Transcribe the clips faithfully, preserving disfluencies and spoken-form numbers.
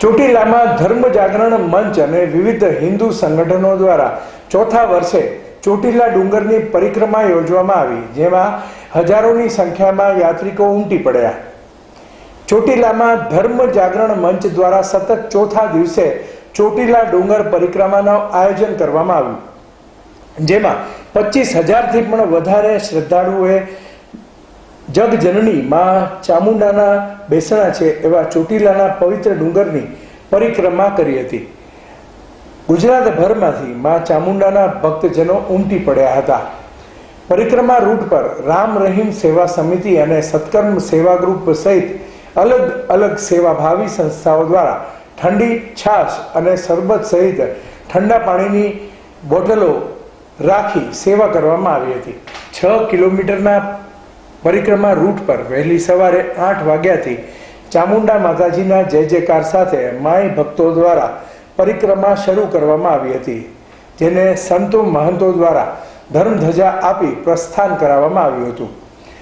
ચોટીલામાં ધર્મ જાગરણ મંચ અને વિવિધ હિન્દુ સંગઠનો દ્વારા ચોથા વર્ષે ચોટીલા ડુંગરની પરિક્રમા યોજવામાં આવી, જેમાં હજારોની સંખ્યામાં યાત્રિકો ઉમટી પડ્યા. ચોટીલામાં ધર્મ જાગરણ મંચ દ્વારા સતત ચોથા દિવસે ચોટીલા ડુંગર પરિક્રમાનું આયોજન કરવામાં આવ્યું, જેમાં પચીસ હજારથી પણ વધારે શ્રદ્ધાળુઓએ જગજનની માં ચામુંડાના બેસણા છે એવા ચોટીલાના પવિત્ર ડુંગરની પરિક્રમા કરી હતી. ગુજરાતભરમાંથી માં ચામુંડાના ભક્તજનો ઉમટી પડ્યા હતા. પરિક્રમા રૂટ પર રામ રહીમ સેવા સમિતિ અને સત્કર્મ સેવા ગ્રુપ સહિત અલગ અલગ સેવાભાવી સંસ્થાઓ દ્વારા ઠંડી છાશ અને શરબત સહિત ઠંડા પાણીની બોટલો રાખી સેવા કરવામાં આવી હતી. છ કિલોમીટરના પરિક્રમા રૂટ પર વહેલી સવારે આઠ વાગ્યાથી ચામુંડા માતાજીના જય જયકાર સાથે માઈ ભક્તો દ્વારા પરિક્રમા શરૂ કરવામાં આવી હતી, જેને સંતો મહંતો દ્વારા ધર્મધજા આપી પ્રસ્થાન કરાવવામાં આવ્યું હતું.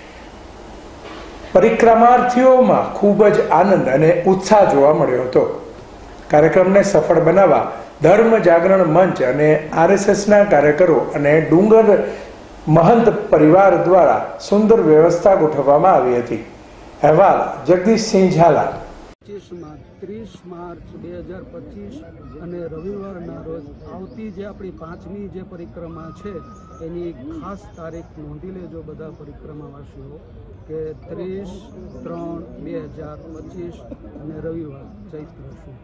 પરિક્રમાર્થીઓમાં ખૂબ જ આનંદ અને ઉત્સાહ જોવા મળ્યો હતો. કાર્યક્રમને સફળ બનાવવા ધર્મ જાગરણ મંચ અને આરએસએસના કાર્યકરો અને ડુંગર મહંત પરિવાર દ્વારા સુંદર વ્યવસ્થા ગોઠવવામાં આવી હતી. અહેવાલ જગદીશસિંહ ઝાલા. ત્રીસ માર્ચ બે હજાર પચીસ અને રવિવારના રોજ આવતી જે આપણી પાંચમી જે પરિક્રમા છે એની ખાસ તારીખ નોંધી લેજો બધા પરિક્રમાવાસીઓ કે ત્રીસ ત્રણ બે હજાર પચીસ અને રવિવાર ચૈત્ર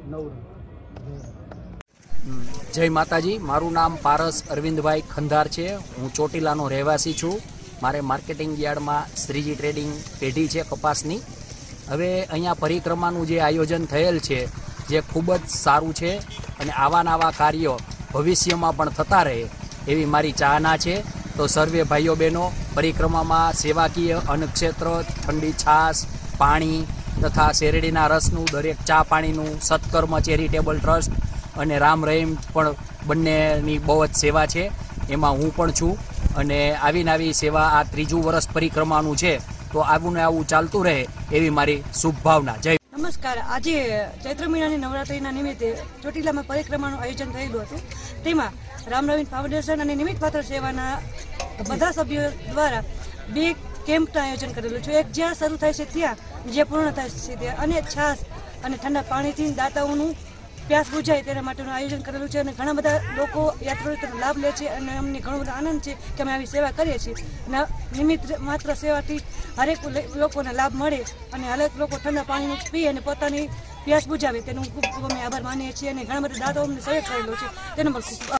નવરાત્ર. જય માતાજી. મારું નામ પારસ અરવિંદભાઈ ખંધાર છે. હું ચોટીલાનો રહેવાસી છું. મારે માર્કેટિંગ યાર્ડમાં શ્રીજી ટ્રેડિંગ પેઢી છે કપાસની. હવે અહીંયા પરિક્રમાનું જે આયોજન થયેલ છે જે ખૂબ જ સારું છે અને આવા નવા કાર્યો ભવિષ્યમાં પણ થતા રહે એવી મારી ચાહના છે. તો સર્વે ભાઈઓ બહેનો પરિક્રમામાં સેવાકીય અન્નક્ષેત્ર, ઠંડી છાશ, પાણી તથા શેરડીના રસનું, દરેક ચા પાણીનું, સત્કર્મ ચેરિટેબલ ટ્રસ્ટ અને રામ રહીમ પણ બંનેની બહુ જ સેવા છે, એમાં હું પણ છું. અને આવીને આવી સેવા આ ત્રીજું વર્ષ પરિક્રમાનું છે, તો આવું ને આવું ચાલતું રહે એવી મારી શુભ ભાવના. જય. નમસ્કાર. આજે ચૈત્ર મહિનાની નવરાત્રિના નિમિત્તે ચોટીલામાં પરિક્રમાનું આયોજન થયેલું હતું. તેમાં રામ રહીમ ફાઉન્ડેશન અને નિમિત્ત પાત્ર સેવાના બધા સભ્યો દ્વારા બે કેમ્પનું આયોજન કરેલું છે. એક જ્યાં શરૂ થાય છે ત્યાં, જ્યાં પૂર્ણ થાય છે ત્યાં, અને છાશ અને ઠંડા પાણીથી દાતાઓનું પ્યાસ બુજાય તેના માટેનું આયોજન કરેલું છે. અને ઘણા બધા લોકો યાત્રાળુઓનો લાભ લે છે અને અમને ઘણો બધો આનંદ છે કે અમે આવી સેવા કરીએ છીએ. અને નિમિત્ત માત્ર સેવાથી હરેક લોકોને લાભ મળે અને હરેક લોકો ઠંડા પાણીનું પી અને પોતાની પ્યાસ બુજાવે તેનો ખૂબ ખૂબ અમે આભાર માનીએ છીએ. અને ઘણા બધા દાદાઓ અમને સહયોગ કરેલો છે તેનો પણ ખૂબ